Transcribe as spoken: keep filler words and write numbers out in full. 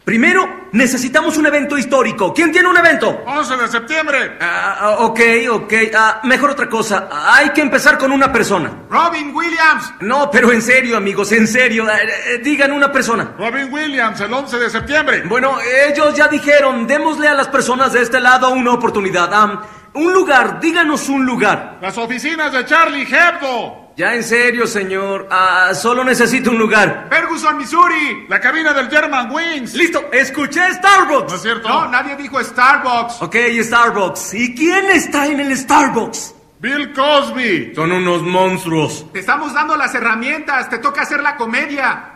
Primero, necesitamos un evento histórico. ¿Quién tiene un evento? once de septiembre. Ah, ok, ok. Ah, mejor otra cosa. Hay que empezar con una persona. Robin Williams. No, pero en serio, amigos, en serio. Eh, eh, digan una persona. Robin Williams, el once de septiembre. Bueno, ellos ya dijeron, démosle a las personas de este lado una oportunidad. Ah, un lugar, díganos un lugar. Las oficinas de Charlie Hebdo. Ya en serio, señor. Ah, solo necesito un lugar. Ferguson, Missouri. La cabina del German Wings. Listo, escuché Starbucks. ¿No es cierto? No, nadie dijo Starbucks. Ok, Starbucks. ¿Y quién está en el Starbucks? Bill Cosby. Son unos monstruos. Te estamos dando las herramientas, te toca hacer la comedia.